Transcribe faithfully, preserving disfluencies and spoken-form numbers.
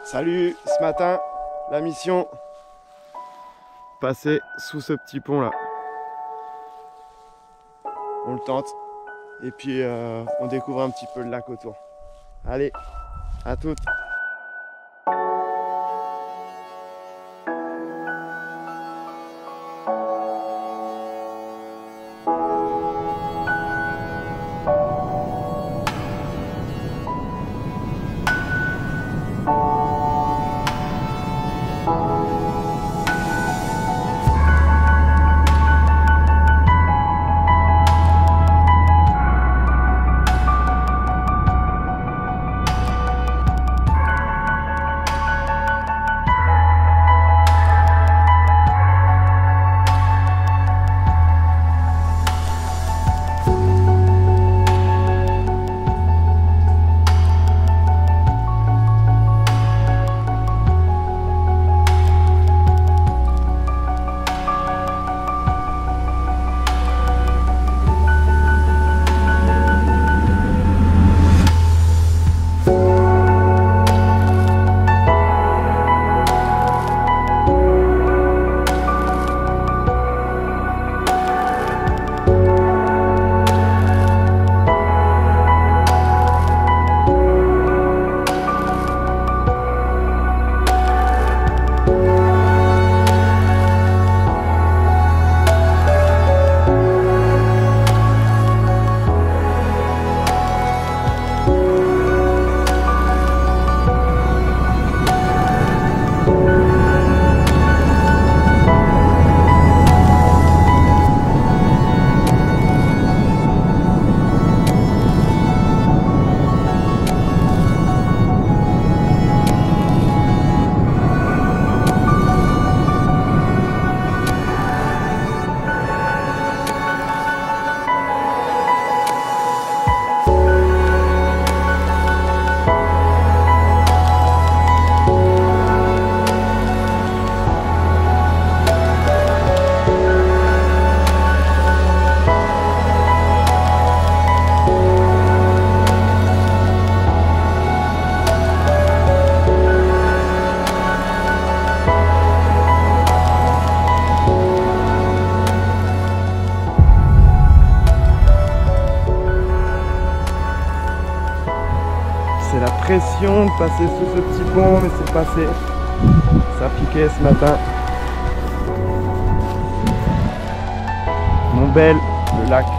Salut, ce matin, la mission, passer sous ce petit pont là. On le tente et puis euh, on découvre un petit peu le lac autour. Allez, à toutes. C'est la pression de passer sous ce petit pont, mais c'est passé. Ça piquait ce matin. Mon bel, le lac.